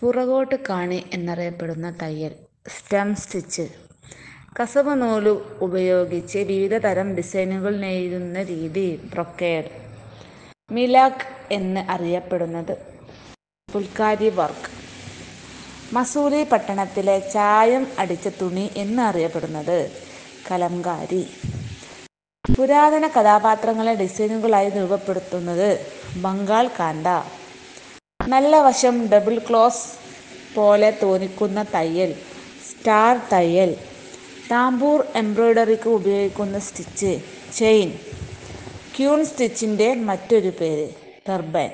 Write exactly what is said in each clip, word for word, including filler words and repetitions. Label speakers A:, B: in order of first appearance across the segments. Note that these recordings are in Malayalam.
A: പുറകോട്ട് കാണി എന്നറിയപ്പെടുന്ന തയ്യൽ, സ്റ്റെം സ്റ്റിച്ച്. കസവ് നൂല് ഉപയോഗിച്ച് വിവിധ തരം ഡിസൈനുകൾ നെയ്യുന്ന രീതി ബ്രൊക്കേഡ്. മിലാക്ക് എന്ന് അറിയപ്പെടുന്നത് ഫുൽക്കാരി വർക്ക്. മസൂറി പട്ടണത്തിലെ ചായം അടിച്ച തുണി എന്ന് അറിയപ്പെടുന്നത് കലംകാരി. പുരാതന കഥാപാത്രങ്ങളെ ഡിസൈനുകളായി രൂപപ്പെടുത്തുന്നത് ബംഗാൾ കാന്ത. നല്ല വശം ഡബിൾ ക്രോസ് പോലെ തോന്നിക്കുന്ന തയ്യൽ, സ്റ്റാർ തയ്യൽ. താംബൂർ എംബ്രോയ്ഡറിക്ക് ഉപയോഗിക്കുന്ന സ്റ്റിച്ച്, ചെയിൻ. ക്യൂൻ സ്റ്റിച്ചിന്റെ മറ്റൊരു പേര് ടർബൻ.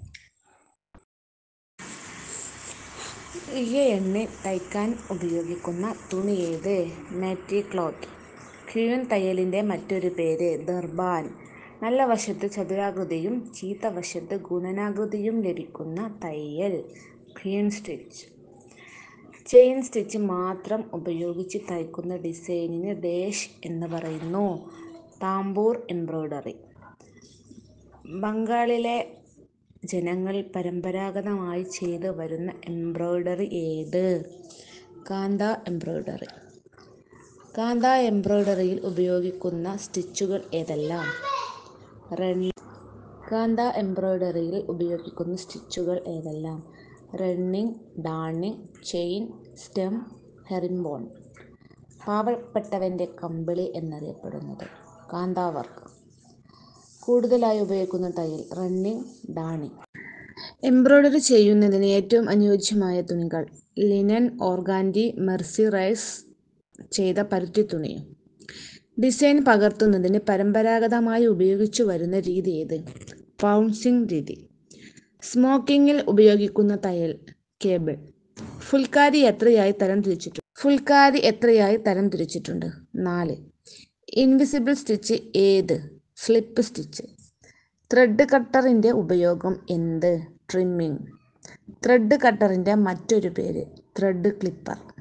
A: ഇഴ എണ്ണി തയ്ക്കാൻ ഉപയോഗിക്കുന്ന തുണി ഏത്? മെറ്റി ക്ലോത്ത്. ക്യൂൻ തയ്യലിന്റെ മറ്റൊരു പേര് ദർബാൻ. നല്ല വശത്ത് ചതുരാകൃതിയും ചീത്ത വശത്ത് ഗുണനാകൃതിയും ലഭിക്കുന്ന തയ്യൽ ക്യൂൻ സ്റ്റിച്ച്. ചെയിൻ സ്റ്റിച്ച് മാത്രം ഉപയോഗിച്ച് തയ്ക്കുന്ന ഡിസൈനിന് ഡേഷ് എന്ന് പറയുന്നു. Tambour embroidery. ബംഗാളിലെ ജനങ്ങൾ പരമ്പരാഗതമായി ചെയ്ത് വരുന്ന എംബ്രോയ്ഡറി ഏത്? കാന്ത എംബ്രോയ്ഡറി. കാന്ത എംബ്രോയ്ഡറിയിൽ ഉപയോഗിക്കുന്ന സ്റ്റിച്ചുകൾ ഏതെല്ലാം? റണ്ണിങ്. കാന്ത എംബ്രോയ്ഡറിയിൽ ഉപയോഗിക്കുന്ന സ്റ്റിച്ചുകൾ ഏതെല്ലാം? Running, darning, chain, stem, herringbone. പാവപ്പെട്ടവന്റെ കമ്പിളി എന്നറിയപ്പെടുന്നത് കാന്ത വർക്ക്. കൂടുതലായി ഉപയോഗിക്കുന്ന തയ്യൽ, റണ്ണിങ്, ഡാണിങ്. എംബ്രോയ്ഡറി ചെയ്യുന്നതിന് ഏറ്റവും അനുയോജ്യമായ തുണികൾ, ലിനൻ, ഓർഗാൻഡി, മെർസിറൈസ് ചെയ്ത പരുത്തിത്തുണിയും. ഡിസൈൻ പകർത്തുന്നതിന് പരമ്പരാഗതമായി ഉപയോഗിച്ചു വരുന്ന രീതി ഏത്? പൗൺസിങ് രീതി. സ്മോക്കിങ്ങിൽ ഉപയോഗിക്കുന്ന തയ്യൽ, കേബിൾ. ഫുൽക്കാരി എത്രയായി തരം തിരിച്ചിട്ടുണ്ട്? ഫുൽക്കാരി എത്രയായി തരം തിരിച്ചിട്ടുണ്ട്? നാല്. ഇൻവിസിബിൾ സ്റ്റിച്ച് ഏത്? Slip stitch. ത്രെഡ് കട്ടറിന്റെ ഉപയോഗം എന്ത്? ട്രിമ്മിങ്. ത്രെഡ് കട്ടറിന്റെ മറ്റൊരു പേര് ത്രെഡ് ക്ലിപ്പർ.